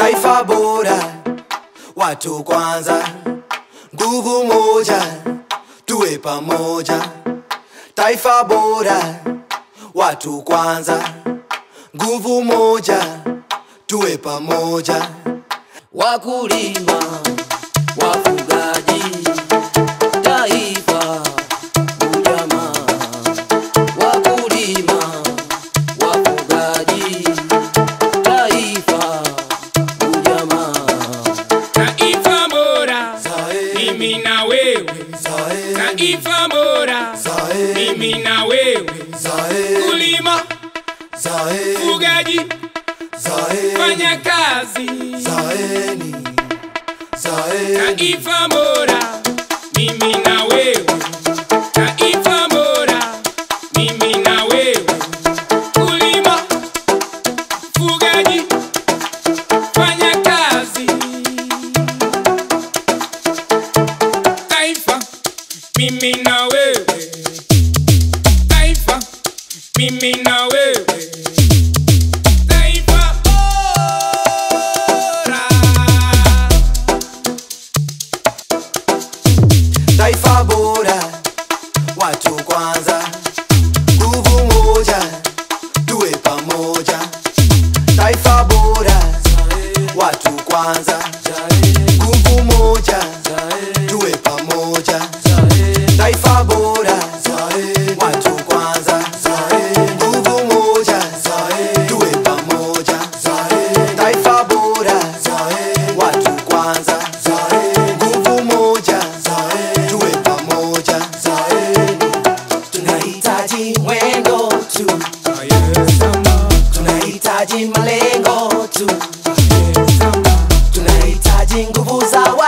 Taifa bora, watu kwanza, nguvu moja, tuwe pamoja. Taifa bora, watu kwanza, nguvu moja, tuwe pamoja. Wakulima, wafugaji, taifa ujamaa. Wakulima, wafugaji, taifa ujamaa. Taifa bora, mimi na wewe. Taifa bora, mimi na wewe. Kulima, fugaji, fanya kazi. Taifa bora, mimi na wewe. Taifa bora, mimi na wewe. Kulima, fugaji, fanya kazi. Taifa, mimi na wewe. Taifa, mimi na wewe. Taifa bora. Taifa bora, watu kwanza, nguvu moja, tuwe pamoja. Taifa bora, watu kwanza, nguvu moja, tuwe pamoja. Taifa bora, watu kwanza, nguvu moja, tuwe pamoja. Taifa bora, watu kwanza, nguvu moja, tuwe pamoja. Tunahitaji mwendo tu, tunahitaji malengo tu, tunahitaji nguvu za